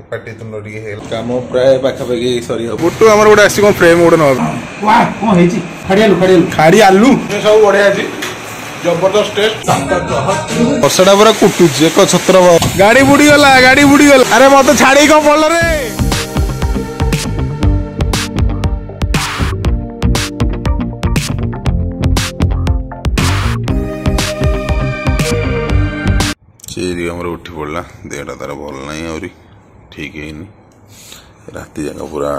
Party तुम काम प्राय पाखापाखि सरी बुटू आम गोटे आस फ्रेम गोटे खाड़ी आलू सब बढ़िया अच्छी जबरदस्त टेस्ट बसटा पूरा कुटुची एक छत्र गाड़ी बुड़ीगला अरे मत छाड़ी कौन पड़ल रे चेरी आमर उठी पड़ा देहटा तार भल ना आरी ठीक है राति जाक पूरा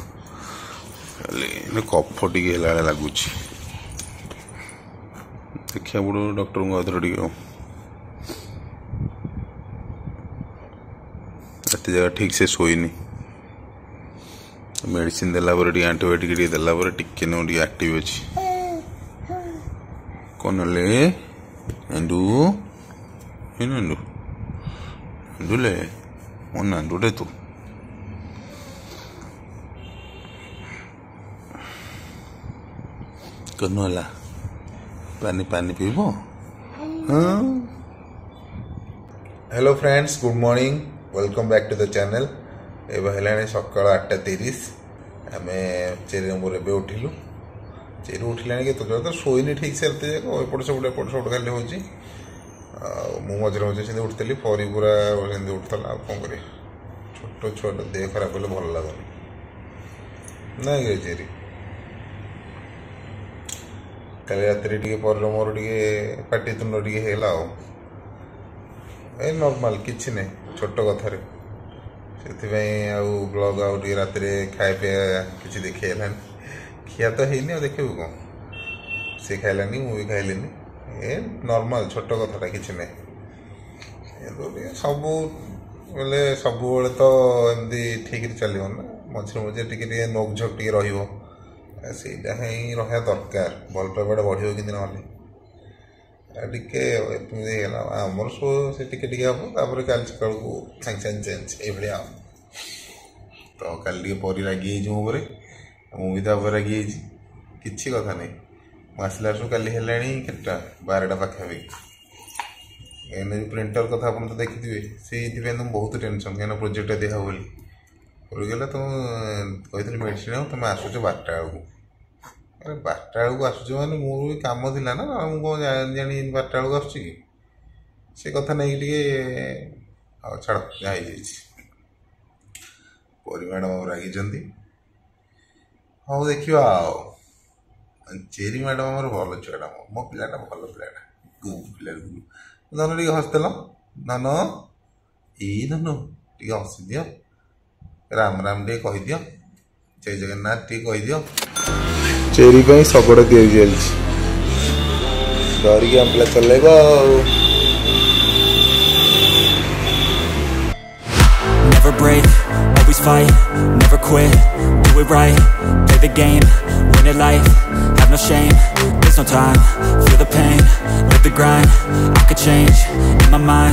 कफ टी लगुच देखा पड़ो डॉक्टर को आधर टी राति जाक ठीक से शोनी मेडिसिन देला एंटीबायोटिक देला टिके न एक्टिव अच्छी कौन एंडू एंडूले मोन एंडूटे तू कौन पानी पानी पीब hello friends good morning welcome back to the channel एवं सकाल 8:30 आम चेरी एवं उठिलु चेरी उठिला तो शोनी ठीक से एपट सेपट खाली हो मझे मझे से उठती परी पूरा उठता कौन कर छोट छुआ देह खराब हेल्ले भल लगुनि ना चेरी कल रात पर मोर पाटी तुंड टेला नॉर्मल किसी ना छोट कथार से ब्लॉग आउ रात खाए पिया किसी देखा खिया तो है देखू कौन सी खाइलानी मुझे खाइलिनी ए नॉर्मल छोट कथा किसी ना सब बोले सब तो एमती ठीक चलो ना मझे मझे टे नोकझोक टे रहीटा ही रहा दरकार भल पाइबाटा बढ़ो कि टे आमर शो से टे हम तापर कल सका सागे सागे चेंज ये तो कल परी रागी मोरे मुझे रागी किसी कथा नहीं आसला काली है 12टा पाखापाखि एने प्रिंटर कथा आप तो देखिए से तुम बहुत टेंशन क्या प्रोजेक्ट दिया बोली करगला तुम कही मेडिसिन तुम आसुच 12टा बेलू अरे 12टा बेलू आसुच मैंने मोर कम थी ना कौन जानी 12टा बेलू आस से कथा नहीं टे छाड़ जहाँ परी मैडम रागी हाँ देखा चेरी मैडम आम भल छुआटा मो पिलाटा भल पिलाटा पिला धन टे हसदेल धन यही धनु टे हसी दि राम राम टे कहीदि जय जगन्नाथ टे कहीदि चेरी पर शगड़ दि डरिकी आम पिला चलेगा Never break, always fight, never quit, do it right, play the game, win it life, have no shame, there's no time, feel the pain, live the grind, I could change, in my mind.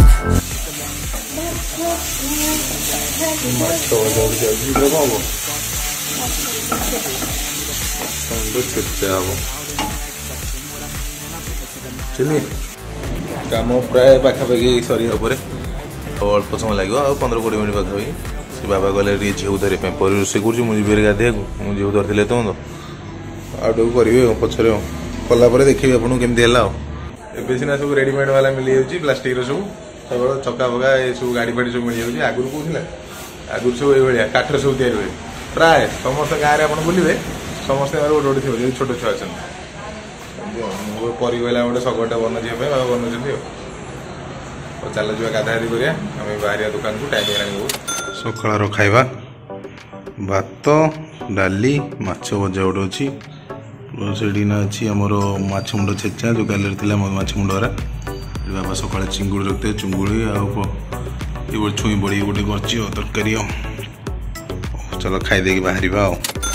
चलिए काम प्राय पाखापाखि सरी अल्प समय लगे 15-20 minute पाखापाखि से बाबा गले झीव धरने पर रोषे कर मुझे गाधे मुझे झीव धरते तो आउट करेंगे पचर कलापर देखिए आपको केमती है सीना सब रेडीमेड वाला मिल जाऊँगी प्लास्टिक सब सब चक्का फका ये सब गाड़ी फाड़ी सब मिल जाऊँगी आगुरी कौन आगुरी सब ये काठर सब या प्राय समस्त गाँव में आप बुलवे समस्ते गोटे गोटे थी छोट छुआ अच्छा परी गला गोटे शगटा बनाई बाबा बनाऊँ चल जा गाधागाधि करिया बाहर दुकान को टाइम है सकाळ खाइबा भात डाली माछ भजा गोटे अच्छी सेना अच्छी आमर माछ मुंड छेचा जो गाल माछ मुंडरा बाबा सका चिंगुड़ी रखते चिंगुड़ी ये छुई बड़ी गोटे कर तरकारी चलो खाईदे बाहर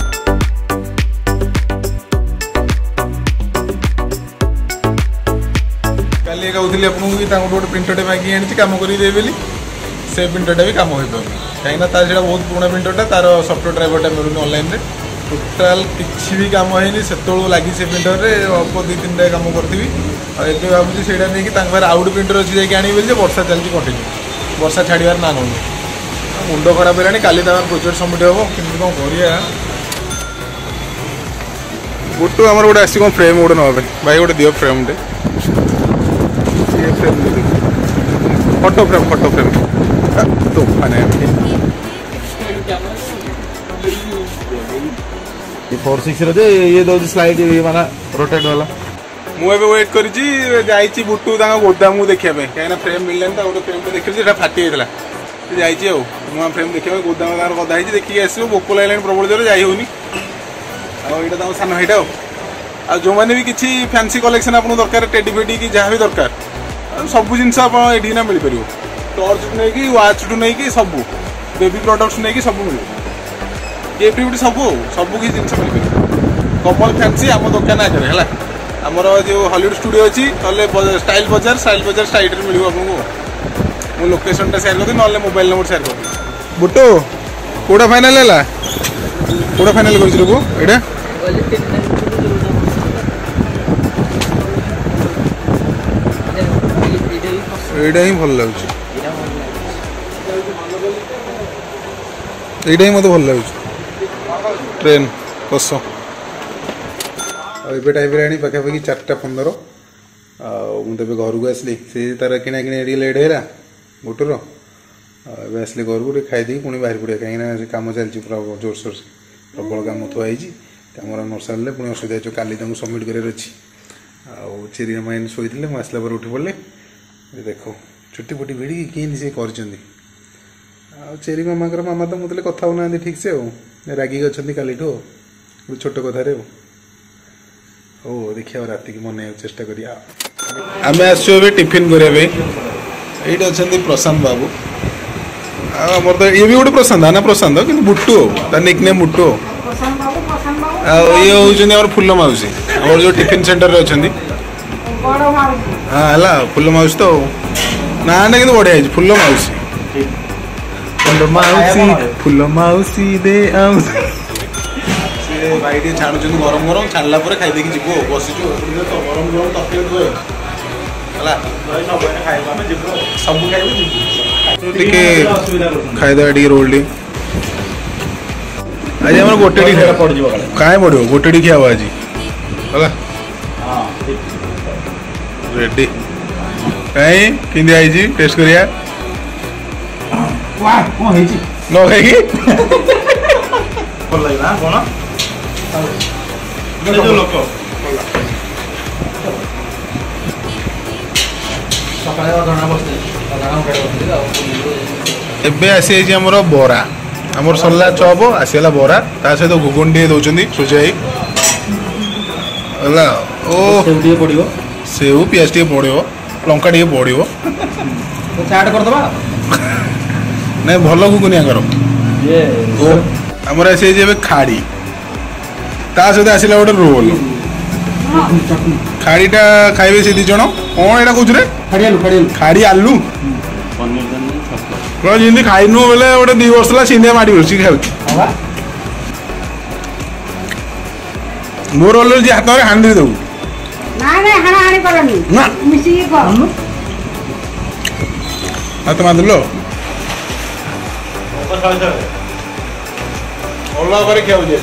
काली कहूली आपको कि गोटे प्रिंटरटे मांगी आनी कम करदे बोली से प्रिंटरटा भी कम हो पाए कहीं तार बहुत पुराना प्रिंटरटा तार सफ्टवेयर ड्राइवरटा मिलूनी ऑनलाइन रे टोटाल किसी भी कम है से लगी से प्रिंटर रे अल्प 2-3टा कम करी और भावी से आउट प्रिंटर अच्छी जाकि आनी बोली वर्षा चलती कंटिन्यू वर्षा छाड़ार ना नौ मुंड खराब है काली प्रोजेक्ट सबमिट हम कि कौन करिया बुट्टू आमर गोटे आसी कौन फ्रेम गोटे ना भाई गोटे दियो फ्रेम टे फोटो फ्रेम तो माने 46 रे ये दो स्लाइड ये माना रोटेट वाला मुझे वेट करी बुट्टू गोदाम देखा कहीं फ्रेम मिलने गोटे फ्रेम देखी फाटी जाता जाइए नुआ फ्रेम देखा गोदाम गदा देखिए आस भोक लगे प्रबल जोर जाऊनी आईटा सान भाईटा आ जो मैंने भी किसी फैंसी कलेक्शन आपको दरकार टेडी फेडी कि जहाँ भी दरकार सब जिन ये मिल पार टर्च नहीं कि वाच टू नहीं कि सब बेबी प्रोडक्ट्स नहीं कि सब मिल गिफ्ट गिफ्ट सब किसी जिन मिल पार कमल फैंसी आम दुकान आगे है आमर जो हॉलीवुड स्टूडियो अच्छी स्टाइल बजार स्टाइल मिल आपको मु लोकेशन टा शेयर करदी नले मोबाइल नंबर शेयर करदी बुट्टू कोडा फाइनल हैला कोडा फाइनल कर छिरबो एडा एडा ही भल लागुची एडा ही मते भल लागुची ट्रेन बस एबे टाइम रे आनी पाखा पाखी 4:15 मुझे घर को आसली से तार किना कि लेट है बुटूर आसली घर को खाईदी पुणी बाहर पड़ा कहीं कम चलती पूरा जोरसोर से प्रबल कम थुआई कम न सारे पुणी असुविधा जो काली सबमिट कर चेरी माइन शोते मुझे पर उठी पड़े देख चुटी फुटी भिड़ी किए सी कर चेरी मामा तो मुझे कथा होना ठीक से रागिक अच्छा काली छोट कथार हो देखिए रात की मन चेष्टा करिया आम आसो टिफिन करने ये अच्छा प्रशांत बाबू आमर तो ये भी गोटे प्रशांत ना प्रशांत कि बुट्टू तार निक नेम बुट्टू ये हूँ फुल माउसी आम जो टिफिन सेंटर अच्छा हाँ है फुल माउसी तो ना कि बढ़िया है फुल माउसी दे भाई टे छाणुं गरम गरम छाड़ा पर खाई जीव बसीचु गरम गरम तकलीफ हुए सब खाईदे टे रोल टी आज आम गोटे कहीं पड़ो गोटे टी खिया आज है रेडी कहीं किंदी आई टेस्ट करिया न खाई एबे आसी आमर बरा आमर सरला चप आसीगला बरा ता सहित घुगुन टे दौरान सुजाई ओ सेव पियाज टे पड़ो लंका टे पड़ो नहीं भल घुगुनिया आमर आसी खाड़ी ता सहित आसला गोटे रोल खाड़ीटा खाइबे से दी जण कौन एटा कहूँ रे खाड़ी आलू जमी खाइनु बोले गोटे 2 वर्ष है सीधे माड़ी बस खाऊ मोर रोल जी हाथ में हाणी दे हाथ मारदेल अलग खाऊ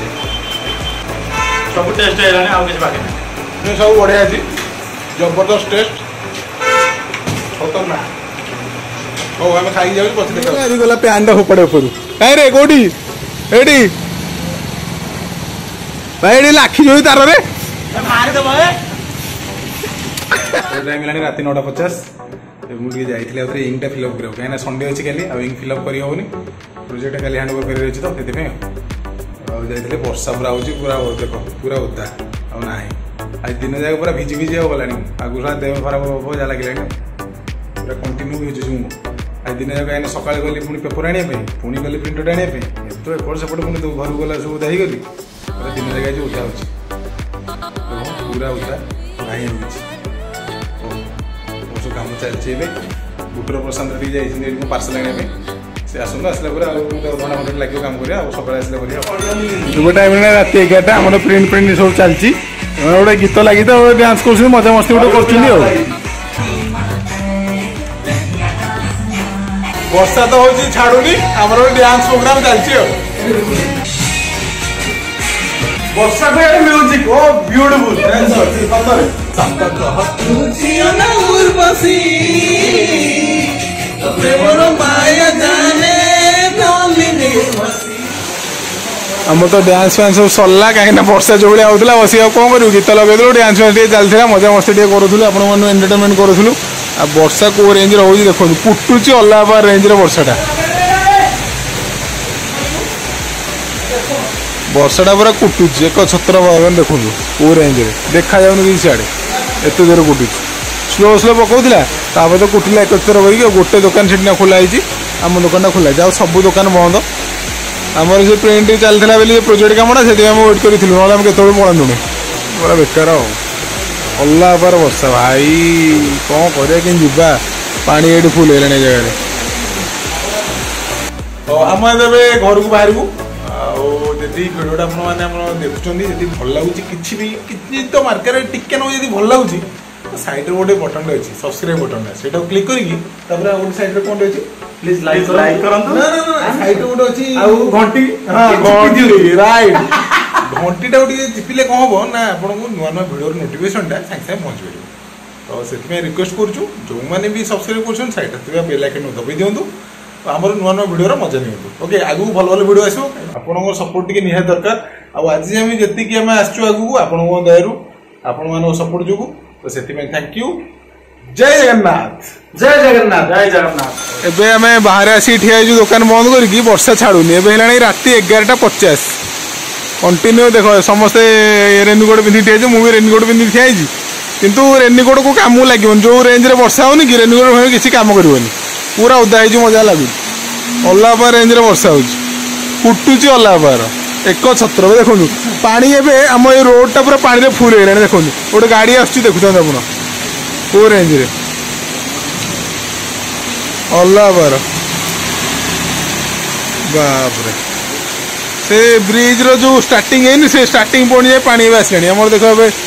सब टेस्ट है सब बढ़िया अच्छी जबरदस्त टेस्ट खतरनाक हो आम खाई जाऊँ पछे गला प्यान टा फोपड़े ऊपर कहीं रे कौटी एडी भाई लाखी जो तार रे टाइम है रात 9:50 मुझे जाइए इंकटा फिलअप कर कहीं संडे अच्छी खाली इंक फिलअप कर प्रोजेक्ट खाली हैंड ओवर कर जाइए वर्षा पूरा हो पूरा देख पूरा ओदा आना आज दिन जाक पूरा भिजी भिजी गला आगुरा देह खराब हम जहाँ लगे पूरा कंटिन्यू भिजुँ आज दिन जाक कहीं सका गली पुणी पेपर आने पुणी गली प्रिंट आने तो एपट सेपट पुणी घर गला सब ओदा गली पूरा दिन जाक आज ओदा हो पूरा ओदा नहीं हो कम चलती बुटर प्रशांत जाइए पार्सल आने से आसत आसला घंटा घंटे लगे कम कर सका टाइम रात 11टा आम प्रिंट सब चलती गोटे गीत लगी तो डांस कर मजा मस्ती गोटे कर वर्षा तो होची छाड़ुनी हमर डांस प्रोग्राम चलची वर्षा पे म्यूजिक ओ ब्यूटीफुल डांस होची सतरे संतक जियाना उर्वशी प्रेमर माया जाने नमिनी वसी हम तो डांस फैंस सब सरला कहीं वर्षा जो भाई होता बस कौन करूँ गीत लगे डांस फैंस चलता मजा मस्ती करूँ आपण मैंने एंटरटेनमेंट करूँ आ वर्षा को रेंज हो देखो कुटुची अलग बार रेंज वर्षाटा वर्षाटा पूरा कुटुची एक छत्र भाव देखो को रेंज देखा जाऊन कि सियाड़े एत जोर कुटुची स्लो स्लो पकाउला तो कुटिला एक छत्र करके गोटे दुकान से खोलाई आम दुकान खोला जाओ सब दुकान बंद आमर से प्रिंट चलता बोली प्रोजेक्ट कामटा से वेट करूँ ना आम केत पड़ानुनी पूरा बेकार अल्लाह बार वर्षा भाई कौन कर पानी ये फुल है जगह तो आम घर को बाहर को जी भिडियोटा देखुं जी भल लगुच कि तो मार्केट टिके ना जी भल लगुच साइड गोटे बटन अच्छी सब्सक्राइब बटन से क्लिक करके गोटे साइड कौन अच्छी प्लीज लाइक करंतु साइड गोटे अच्छी घंटी राइट घंटीटा चिपिले कौन हम ना आपको नुआ नुआ भिडियो नोटिफिकेशनटा सागे सागे पहुँच पार तो से रिक्वेस्ट करूँ जो मैंने भी सब्सक्राइब कर साइड बेल आइकन दबाई दिंतु तो आम नुआ नुआ भिडियो मजा नियंतु ओके आगू भल भल भिडियो आसो आपन सपोर्ट टी निहाती दरकार आज आम जी आसचु आगू आपण दयारू आपण मान सपोर्ट जो तो से थैंक यू जय जगन्नाथ जय जगन्नाथ जय जगन्नाथ एबे आम बाहर आसी ठिया दुकान बंद करके वर्षा छाड़ूनी एवं राति 11:50 कंटिन्यू देखो समस्ते रेनकोट पिंधि ठिया मुझे रेनकोट पिंधि ठिया किंतु रेनकोट को कम लगे जो रेंज रे वर्षा होनी कि रेनकोट किसी काम करनी पूरा उदा हो मजा लगुच अल्लाहबार रेंज रे वर्षा हो कुटुची अल्लाहबार एक छत्र देखो पानी एवं आम ये रोडटा पूरा पानी फुल है देखो गोटे गाड़ी आस देखुं आप को रेंज रे अल्लाहबार बापरे से ब्रिज रो जो स्टार्टिंग है से स्टार्टिंग पॉइंट जाए पानी आसलानी आम देख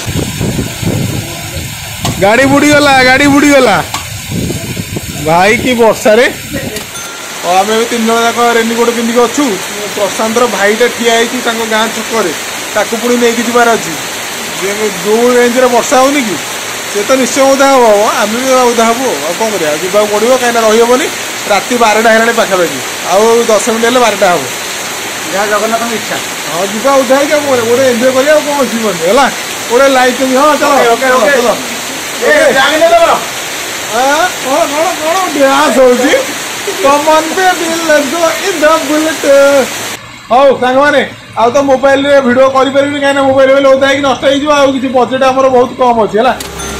गाड़ी बुड़ी गला भाई की वर्षा रे और आम 3 जन जाक रेनकोट पिंधिक अच्छु प्रशांतर भाईटा ठिया गाँ छक पुणी नहीं जबार अच्छी जो रेंज रे वर्षा होनी कि सी तो निश्चय उदा हम आम भी उदा हबू आ कौन कर पड़ो कहीं रही राति 12टा है पाखापाखि आउ 10 मिनट है 12टा हम जहाँ जगन्नाथ इच्छा हाँ जी उदा गोटे एंजय कर कौन अच्छी है गोटे लाइक हाँ चलो चलो डांस होगी कमन पे हौ सांग मैंने आउ तो मोबाइल रे वीडियो करि परिबी कहीं मोबाइल में होता है कि नष्ट हो आ किसी बजेट हमर बहुत कम अच्छे है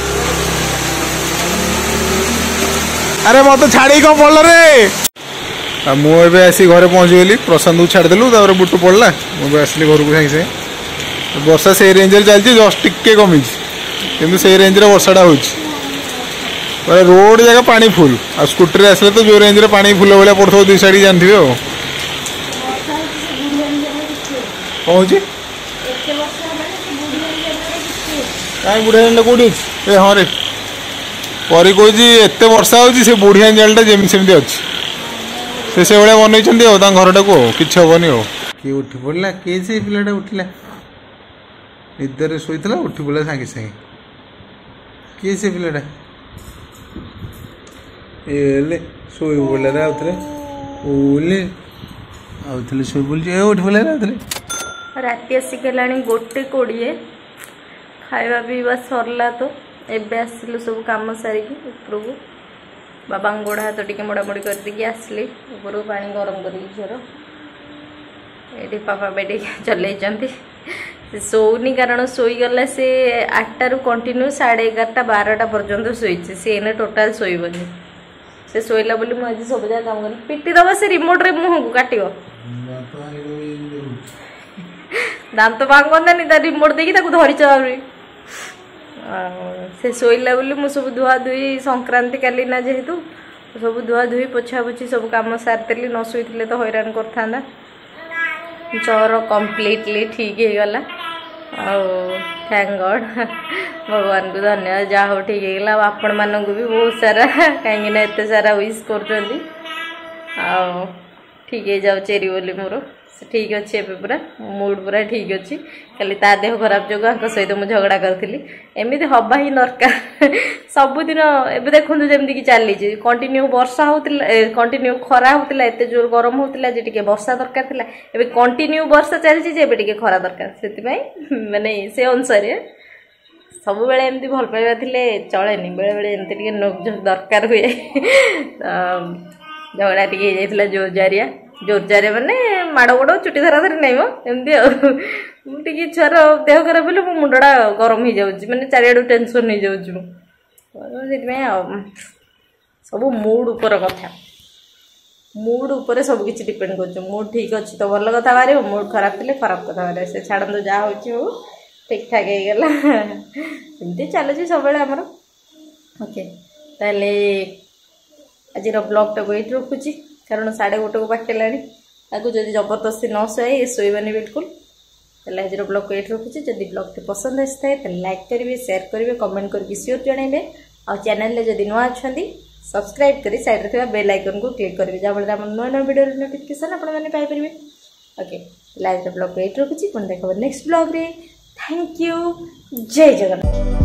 अरे मत छाड़ी कौन पड़ल रे मुझे आसी घरे पहुँची गली प्रशांत को छाड़देलु बुटू पड़ा मुझे आसली घर को सागे सागे वर्षा से रेंज चलती जस्ट टिके कमी कि से रेंज वर्षाटा हो रोड जगह पानी फुल आ स्कूटर आसले तो जो रेंज पानी फुल भाया पड़ो दुई साइड जानते हो कौन कहीं बुढ़िया कौटी अच्छी ए हाँ रे परी कह एत वर्षा हो बुढ़िया जालटा जमी सेमती अच्छी से भाया बनई घरटा को किसी हेनी हो किए उठी पड़ा किए से पिलाटा उठिला निदर शोला उठी पड़ा सागे सागे किए से पिलाटा ये शोई पड़ा आउे ओले आउे शोई पड़ी उठी पड़ा आउे राति आसिक 1:20 खाଇବା ପିଇବା सरला तो एबे आसिलु सब काम सारिकी ऊपर को बाबा गोड़ हाथ टिके मोड़ामोड़ी करदी आसली ऊपर पानी गरम कर झीर ये पापा बेटे चलती शोनी कारण शोगला से 8टारू कंटिन्यू 11:30 12टा पर्यंत शोचे सी एने टोटाल शोबनी से शोला बोली मुझे सब जगह काम कर पिटी दबा से रिमोट रे मुह को काट दांत भांगनी रिमोट देखी धरी चली से शोला बोली मु सब धुआ धुई संक्रांति काली ना जेहेतु सब धुआ धुई पोछा पोछी सब कम सारी न शोले तो हैरान करता ज्वर कम्प्लीटली ठीक हो गला थैंक गॉड भगवान को धन्यवाद जहाँ हो ठीक है आपण मानक भी बहुत सारा कहीं एत सारा विश कर आ ठीक है जाऊ चेरी बोली मोर से ठीक अच्छे एवं पूरा मूड पूरा ठीक अच्छी खाली ता देह खराब जो सहित मुझे झगड़ा करी एमती हवा ही दरकार सबुदिन एवं देखो जमीक चली कंटिन्यू वर्षा होता कंटिन्यू खरा होता एत जोर गरम होता टे वर्षा दरकार था एवं कंटिन्यू वर्षा चलती खरा दरकार से माने से अनुसार सब बेले एमती भल पाइबा थिले चलेनी बेले बेले एमती नोक दरकार हुए झगड़ा टी जोर जारिया जोरजारे माने माड़ गोड़ चुटी धरा धरी नहीं एमती छुआर देह खराब हेल्ले मो मुंडा गरम हो जाऊँगी मैंने चारिआडू टेंशन हो जाऊँ सब मूड उपर कथा मूड उपर सब किसी डिपेंड कर मूड ठीक अच्छी तो भल कथा बाहर मूड खराब थे खराब कथा बाहर से छाड़ू जहाँ हो ठीक ठाक होगला एमती चलुची सब आमर ओके ताले आज ब्लॉग टाक ये रखुची कारण 1:30 को बाटेलाणी ताकू जब जबरदस्ती न शुए शोबानी बिल्कुल ताले आज ब्लॉग को ये रखुची जब ब्लॉग टी पसंद आए तो लाइक करेंगे शेयर करेंगे कमेंट करके सियोर जनइबे आ चैनल जब नुआ अच्छा सब्सक्राइब कर साइड रे बेल आइकन को क्लिक करेंगे जहाँ आम नुआ नुआ वीडियो नोटिफिकेशन आपने ओके आज ब्लॉग को ये रखुची पुणी देखा नेक्स्ट ब्लॉग रे थैंक यू जय जगन्नाथ।